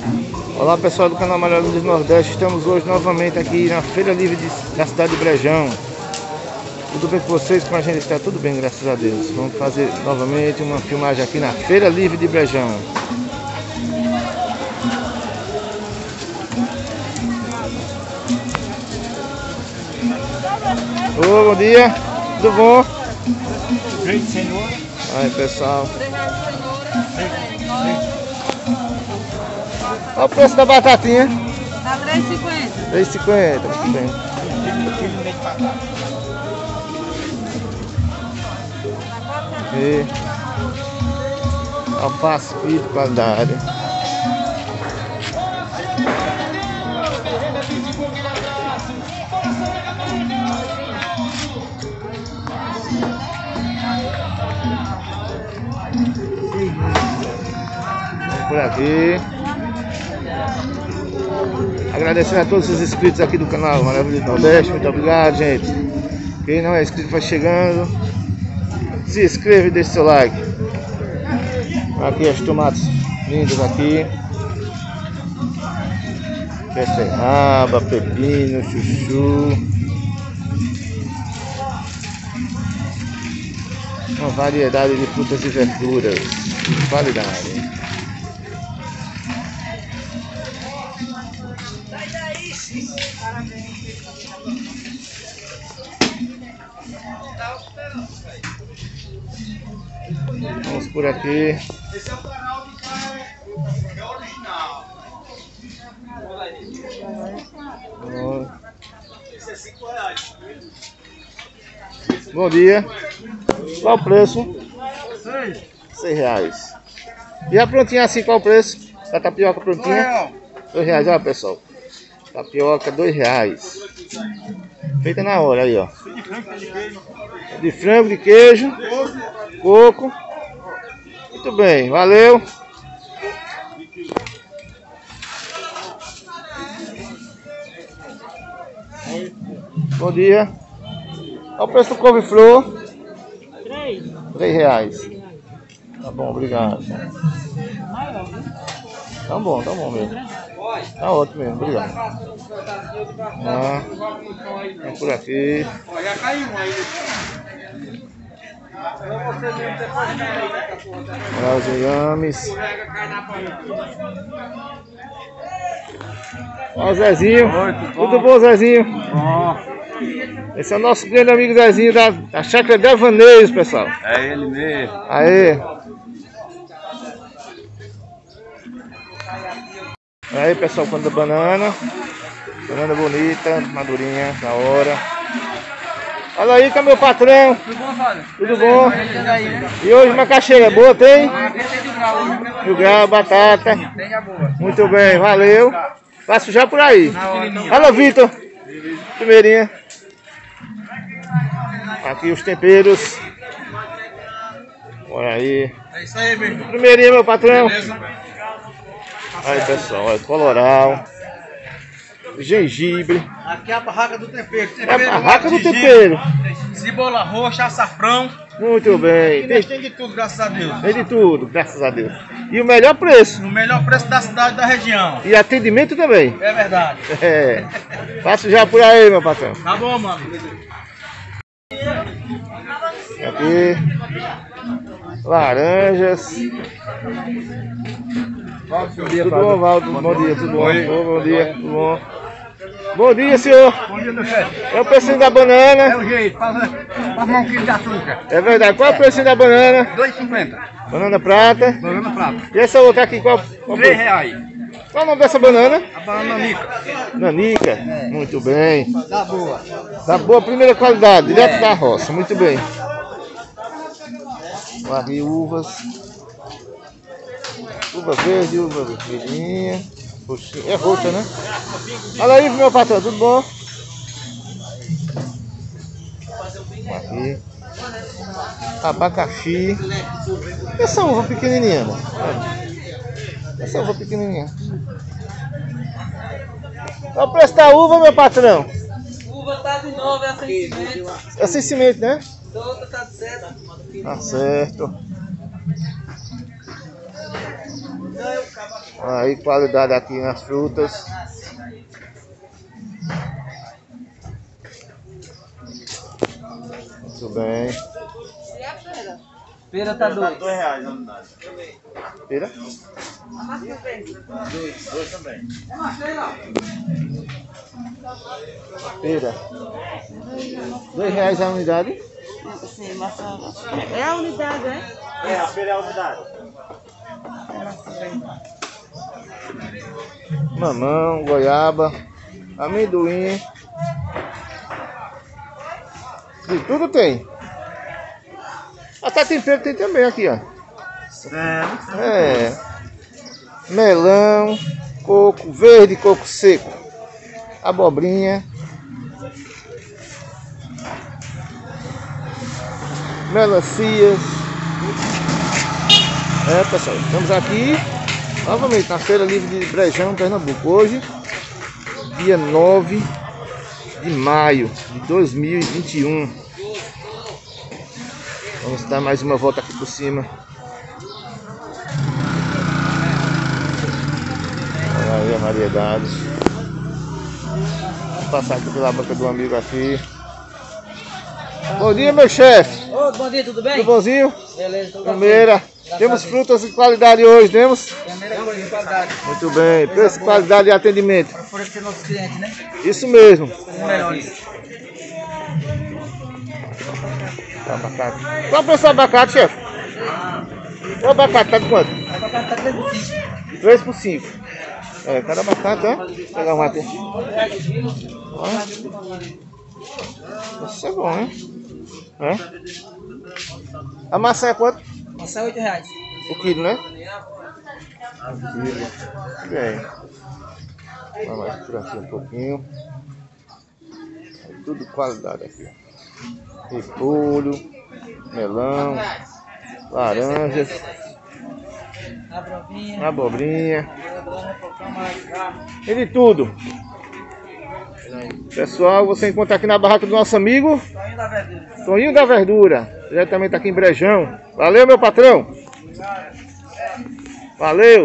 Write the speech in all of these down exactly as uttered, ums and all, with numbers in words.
Olá pessoal do canal Malhado do Nordeste, estamos hoje novamente aqui na Feira Livre de, da cidade de Brejão. Tudo bem com vocês? Com a gente está tudo bem, graças a Deus. Vamos fazer novamente uma filmagem aqui na Feira Livre de Brejão. Ô, bom dia, tudo bom? Três senhor. Aí pessoal, olha o preço da batatinha. Tá três e cinquenta. três e cinquenta, muito bem. E alface de qualidade. Por aqui. Agradecendo a todos os inscritos aqui do canal Maravilha do Nordeste. Muito obrigado, gente. Quem não é inscrito vai chegando. Se inscreva e deixe seu like. Aqui as tomates lindas aqui. Beterraba, pepino, chuchu. Uma variedade de frutas e verduras de qualidade. Vamos por aqui. Esse é o canal do cara, é original. Esse é cinco reais. Bom dia. Qual o preço? Seis. Seis reais. E a prontinha assim, qual o preço? A tapioca prontinha? Dois reais, olha pessoal. Tapioca, dois reais. Feita na hora aí, ó. De frango, de queijo, coco. Muito bem, valeu. Bom dia. Olha o preço do couve-flor. Três. Três reais. Tá bom, obrigado. Tá bom, tá bom mesmo. Tá ótimo mesmo, obrigado. Ah, vem por aqui. Já caiu um aí. Olha os inhames. Olha o Zezinho. Oi, tudo bom? Tudo bom, Zezinho? Bom, Esse é o nosso grande amigo Zezinho da, da Chácara Devaneios, pessoal. é ele mesmo. Aê. Aí, pessoal, quando banana. Banana bonita, madurinha, na hora. Olha aí, que é meu patrão. Tudo bom, Fábio? Tudo bom? E hoje uma caixeira boa, tem? Mil grau, batata. Muito bem, valeu. Passo já por aí. Alô, Vitor. Primeirinha. Aqui os temperos. Olha aí. É isso aí, meu irmão. Primeirinha, meu patrão. Beleza? Aí, pessoal, olha, coloral. Gengibre. Aqui é a barraca do tempero. É a barraca do gengibre, tempero. Cebola roxa, açafrão. Muito bem. Tem, Tem, tem de tudo, graças a Deus. tem de tudo, graças a Deus. E o melhor preço. No melhor preço da cidade e da região. E atendimento também. É verdade. É. Passo já por aí, meu patrão. Tá bom, mano. Aqui. Laranjas. Tudo bom, Valdo? Bom dia, tudo bom? Oi. Bom, bom dia, tudo bom? Bom dia, senhor. Bom dia, meu chefe. É o precinho da banana. É o jeito, faz arrumar um quilo de açúcar. É verdade. Qual é o precinho da banana? dois e cinquenta. Banana prata. Banana prata. E essa outra aqui, qual? qual três reais. Qual é o nome dessa banana? A banana Nica. Nanica. Muito bem. Tá boa. Da boa primeira qualidade, direto da roça. Muito bem. Aqui uvas. Uva verde, uva vermelhinha. É roxa, né? Olha aí, meu patrão, tudo bom? Aqui. Abacaxi. Essa uva pequenininha, mano. Essa uva pequenininha. Qual o preço da uva, meu patrão? Uva tá de novo, é sem cimento. É sem cimento, né? Outra tá de certo. Tá certo. Aí, qualidade aqui nas frutas. Muito bem. E a pera? Pera tá dois. dois reais a unidade. Pera? A maçã verde. Dois, dois também. É maçã, não? Pera. Dois reais a unidade? Sim, maçã. É a unidade, é? É, a feira é a unidade. É maçã verde. Mamão, goiaba, amendoim. De tudo tem. Até tempero tem também aqui, ó. É. Melão, coco verde, coco seco, abobrinha, melancias. É, pessoal, estamos aqui novamente na Feira Livre de Brejão, Pernambuco. Hoje, dia nove de maio de dois mil e vinte e um. Vamos dar mais uma volta aqui por cima. Olha aí a variedade. Vamos passar aqui pela banca do amigo aqui. Bom dia, meu chefe. Ô, bom dia, tudo bem? Tudo bonzinho? Beleza, tudo Primeira. Temos frutas de qualidade hoje, temos? Primeira coisa de qualidade. Muito bem. Preço, qualidade e atendimento. Para favorecer nossos clientes, né? Isso mesmo. Os melhores. Abacate. Qual é o preço do abacate, chefe? O abacate tá de quanto? A abacate tá três por cinco. três por cinco. É, cada abacate, ó. Vou pegar um aqui. Ó. Isso é bom, né? É. A maçã é quanto? Maçã é oito reais. O quilo, né? O quilo. Bem. Vamos mais por aqui um pouquinho. É tudo qualidade aqui, ó. Repolho, melão, laranjas, Abobrinha. abobrinha, e de tudo. Pessoal, você encontra aqui na barraca do nosso amigo Toninho da Verdura. Toninho da Verdura, diretamente aqui em Brejão. Valeu, meu patrão. Valeu.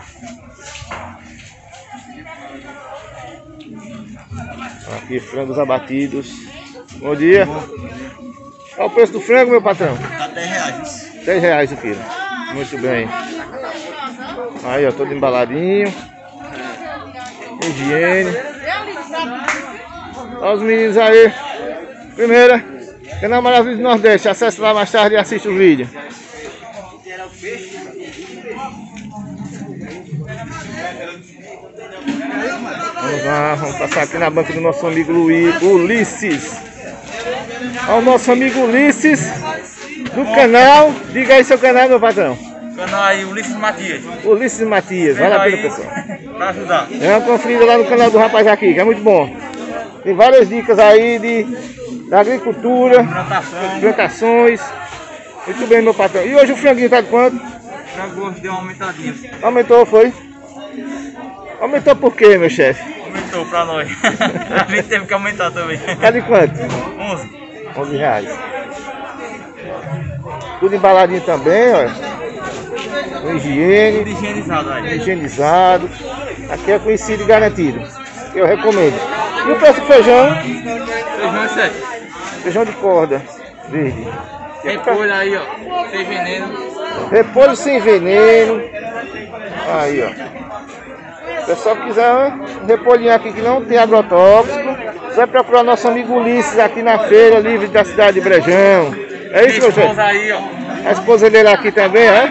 Aqui, frangos abatidos. Bom dia. Qual o preço do frango, meu patrão? Tá dez reais. dez reais o quilo. Muito bem. Aí, ó, todo embaladinho. Higiene. Olha os meninos aí. Primeira, canal Maravilha do Nordeste. Acesse lá mais tarde e assiste o vídeo. Vamos lá, vamos passar aqui na banca do nosso amigo Luiz, Ulisses. Olha o nosso amigo Ulisses do canal. Diga aí seu canal, meu patrão. Canal aí, Ulisses Matias. Ulisses Matias, vale a pena, pessoal. Pra ajudar. É uma conferida lá no canal do rapaz aqui, que é muito bom. Tem várias dicas aí de, da agricultura, Plantação. plantações. Muito bem, meu patrão. E hoje o franguinho tá de quanto? Pra gosto deu uma aumentadinha. Aumentou, foi? Aumentou por quê, meu chefe? Aumentou pra nós. A gente teve que aumentar também. Tá de quanto? onze. onze reais. Tudo embaladinho também, ó. Com Tudo higiene, higienizado aí. higienizado. Aqui é conhecido e garantido. Eu recomendo. E o preço do feijão? Feijão é sete. Feijão de corda verde. Repolho aí, ó. Sem veneno. Repolho sem veneno. Aí, ó. Se o pessoal quiser um repolhinho aqui que não tem agrotóxico, você vai procurar nosso amigo Ulisses aqui na Feira Livre da cidade de Brejão. É isso, meu chefe? aí, ó. A esposa dele aqui também, é?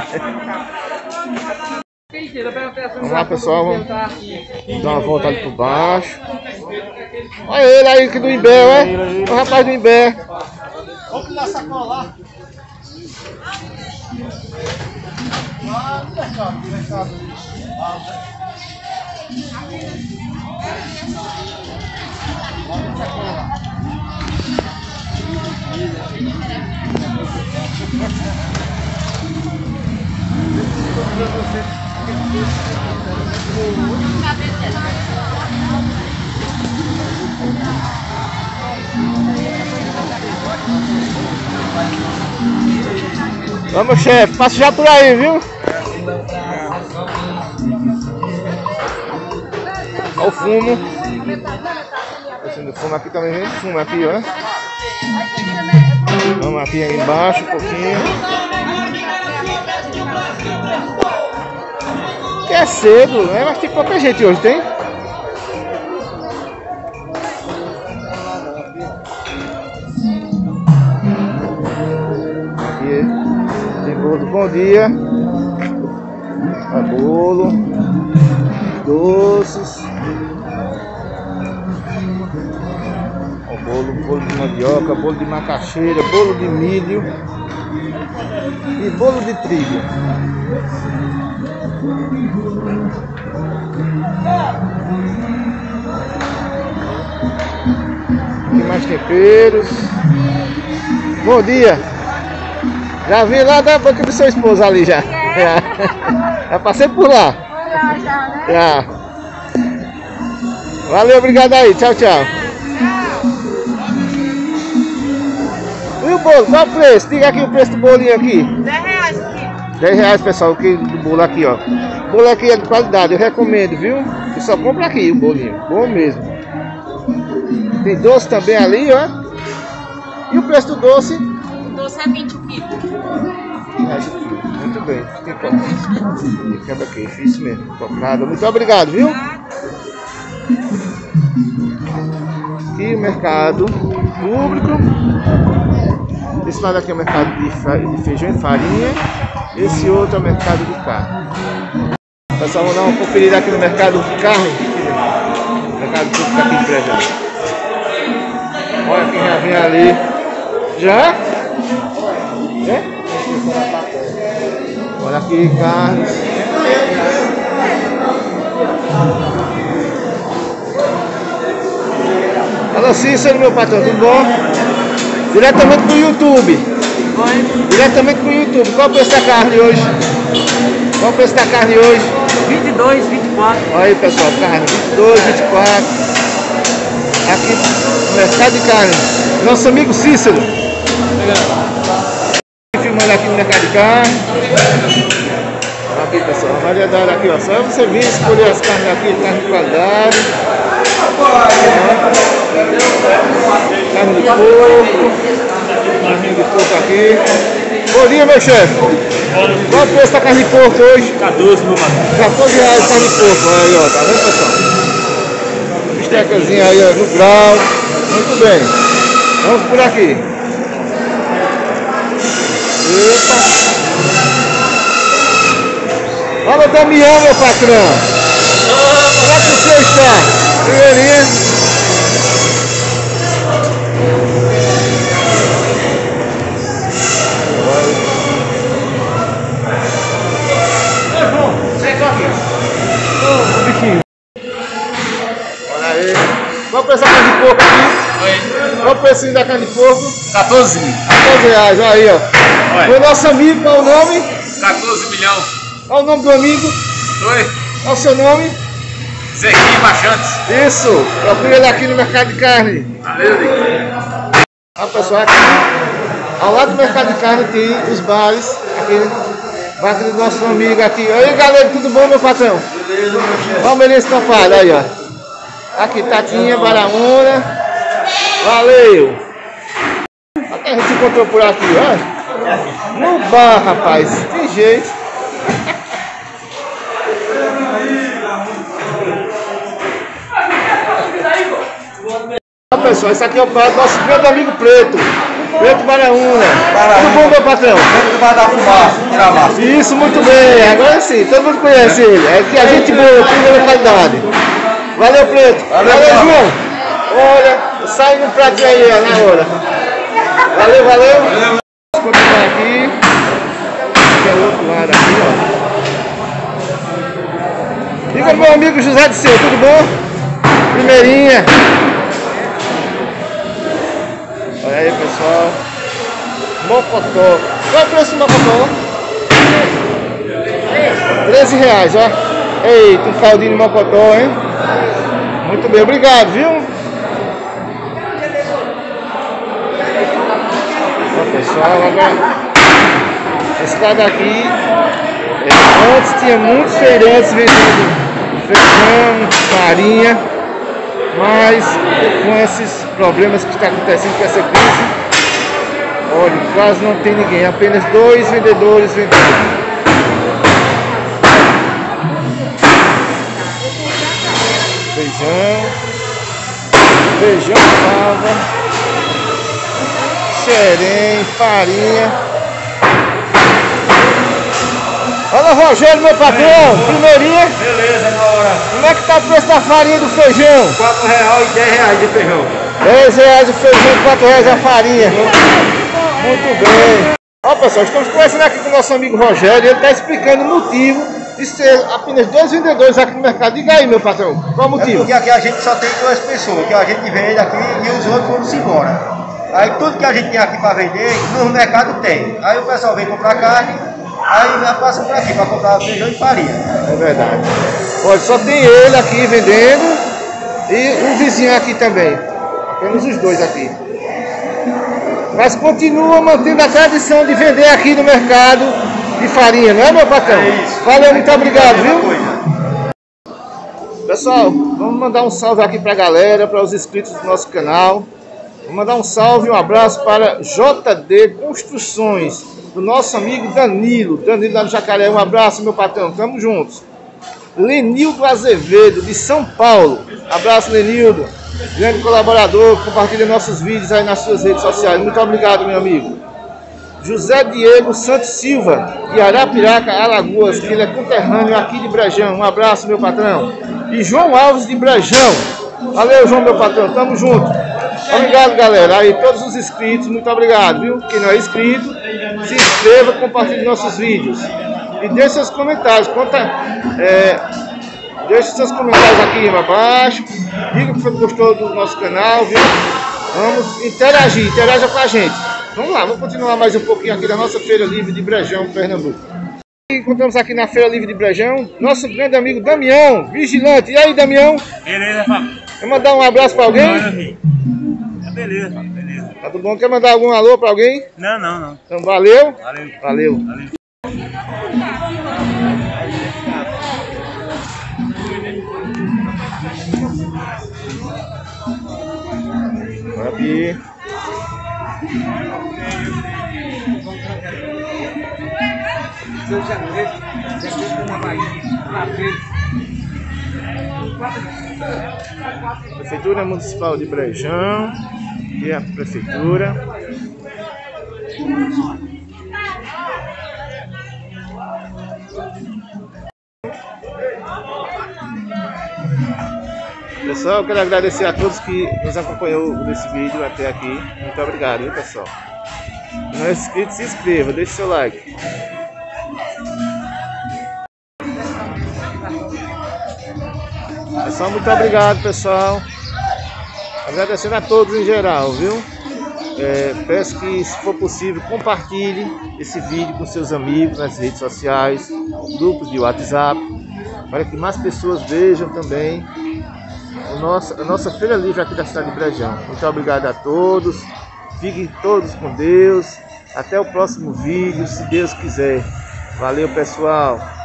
Vamos lá, pessoal. Vamos dar uma volta ali por baixo. Olha ele aí que do Imbé, é? O rapaz do Imbé. Vamos tirar a sacola lá. Lá no mercado, no mercado. Vamos, chefe, passa já por aí, viu? Olha o fumo. Esse fumo aqui também vem fumo aqui, ó. Vamos aqui embaixo um pouquinho. Que é cedo, né? Mas tem pouca gente hoje, tem? Aqui tem bolo, bom dia. É bolo, doces. O bolo, bolo de mandioca, bolo de macaxeira, bolo de milho e bolo de trigo. Tem mais temperos. Bom dia. Já vim lá da boca do seu esposo ali já. Já, já passei por lá. Já. Valeu, obrigado aí. Tchau, tchau. E o bolo? Qual o preço? Diga aqui o preço do bolinho aqui. dez reais aqui. dez reais, pessoal, aqui do bolo aqui, ó. O bolo aqui é de qualidade, eu recomendo, viu? Você só compra aqui o bolinho. Bom mesmo. Tem doce também ali, ó. E o preço do doce? O doce é vinte o quilo. Muito bem. Tem copo. Quebra queixo, isso mesmo. Cocada. Muito obrigado, viu? Aqui o mercado público. Esse lado aqui é o mercado de, de feijão e farinha. Esse outro é o mercado de carne. Pessoal, vamos dar uma conferida aqui no mercado de carne. Mercado público aqui em Brejão. Olha quem já vem ali. Já? É? Olha aqui, carnes. Alô, Cícero, meu patrão, tudo bom? Diretamente pro YouTube. Oi? Diretamente pro YouTube. Qual o preço da carne hoje? Qual o preço da carne hoje? vinte e dois, vinte e quatro. Olha aí, pessoal, carne vinte e dois, vinte e quatro. Aqui no mercado de carne. Nosso amigo Cícero. Filmando aqui no mercado de carne. Aqui, pessoal, uma variedade aqui, ó. Só você vir escolher as carnes aqui, carne de qualidade. Carne de porco. Carne de porco aqui. Bom dia, meu chefe. Qual o preço da carne de porco hoje? quatorze, meu mano. quatorze reais carne de porco. Aí, ó, tá vendo, pessoal? Bistecazinha aí, ó, no grau. Muito bem. Vamos por aqui. Eita. Fala, Damião, meu patrão. Como é que o senhor está? Primeirinha. Olha aí. Qual o preço da carne de porco aqui? Oi. Qual o preço da carne de porco? quatorze. quatorze reais, olha aí, ó. Oi. O nosso amigo, qual o nome? quatorze milhão. Qual o nome do amigo? Oi. Qual o seu nome? Zequinho Baixantes. Isso, procura ele aqui no mercado de carne. Valeu, Zequinho. Olha, pessoal, aqui ao lado do mercado de carne tem os bares. Aqui, bar do nosso amigo aqui. Oi, galera, tudo bom, meu patrão? Beleza, meu chefe. Palmeirense Topado, aí, ó. Aqui, Tatinha, Baraúna. Valeu! Até a gente se encontrou por aqui, ó. No bar, rapaz. Tem jeito. Olha, pessoal, esse aqui é o bar do nosso grande amigo Preto. Preto Baraúna. Tudo bom, meu patrão? Preto vai dar fumaça, tirar massa. Isso, muito bem. Agora sim, todo mundo conhece ele. É que a gente boa, primeira qualidade. Valeu, Preto. Valeu, Valeu, João. João. Olha, sai no prato aí, ó, na hora. Valeu, valeu. Valeu. Vamos continuar aqui. Aqui é o outro lado aqui, ó. Diga, meu amigo José de Seu, tudo bom? Primeirinha. Olha aí, pessoal. Mocotó. Qual é o preço do mocotó? treze reais, ó. Eita, um caldinho de mocotó, hein? Muito bem, obrigado, viu? Ó, pessoal, agora esse lado aqui, é, antes tinha muitos feirantes vendendo feijão, farinha, mas com esses problemas que está acontecendo com essa crise, olha, quase não tem ninguém, apenas dois vendedores vendendo. Feijão, feijão fava, xerém, farinha. Olha, Rogério, meu patrão, primeirinha. Beleza, na hora. Como é que tá o preço da farinha e do feijão? quatro reais e dez reais de feijão. dez reais o feijão e quatro reais a farinha. Muito bem. Ó, pessoal, estamos conversando aqui com o nosso amigo Rogério. Ele está explicando o motivo de ser apenas dois vendedores aqui no mercado. Diga aí, meu patrão, qual o É motivo? porque aqui a gente só tem duas pessoas, que a gente vende aqui e os outros foram-se embora. Aí tudo que a gente tem aqui para vender, no mercado tem. Aí o pessoal vem comprar carne, aí já passa por aqui para comprar feijão e farinha. É verdade. Olha, só tem ele aqui vendendo e um vizinho aqui também. Apenas os dois aqui. Mas continua mantendo a tradição de vender aqui no mercado de farinha, não é, meu patrão? É isso. Valeu, muito obrigado, viu? Coisa. Pessoal, vamos mandar um salve aqui pra galera, para os inscritos do nosso canal. Vou mandar um salve e um abraço para J D Construções, do nosso amigo Danilo. Danilo lá no Jacaré, um abraço, meu patrão, tamo juntos. Lenildo Azevedo, de São Paulo. Abraço, Lenildo. Grande colaborador, compartilha nossos vídeos aí nas suas redes sociais. Muito obrigado, meu amigo. José Diego Santos Silva, de Arapiraca, Alagoas, que ele é conterrâneo aqui de Brejão. Um abraço, meu patrão. E João Alves, de Brejão. Valeu, João, meu patrão, tamo junto. Obrigado, galera. Aí, todos os inscritos, muito obrigado, viu? Quem não é inscrito, se inscreva, compartilhe nossos vídeos. E deixe seus comentários. Conta, é, deixe seus comentários aqui abaixo. Diga que gostou do nosso canal, viu? Vamos interagir, interaja com a gente. Vamos lá, vamos continuar mais um pouquinho aqui da nossa Feira Livre de Brejão, Pernambuco. Encontramos aqui na Feira Livre de Brejão nosso grande amigo Damião, vigilante. E aí, Damião? Beleza, Fábio. Quer mandar um abraço pra alguém? Bora, filho. É beleza, Fábio, beleza. Tá tudo bom? Quer mandar algum alô pra alguém? Não, não, não. Então, valeu. Valeu. Valeu. Valeu. Bora, Pi. Prefeitura Municipal de Brejão. E a prefeitura. Pessoal, eu quero agradecer a todos que nos acompanhou nesse vídeo até aqui. Muito obrigado, viu, pessoal? Se não é inscrito, se inscreva, deixe seu like. Pessoal, muito obrigado, pessoal. Agradecendo a todos em geral, viu? É, peço que, se for possível, compartilhe esse vídeo com seus amigos nas redes sociais, grupos de WhatsApp, para que mais pessoas vejam também o nosso, a nossa Feira Livre aqui da cidade de Brejão. Muito obrigado a todos. Fiquem todos com Deus. Até o próximo vídeo, se Deus quiser. Valeu, pessoal.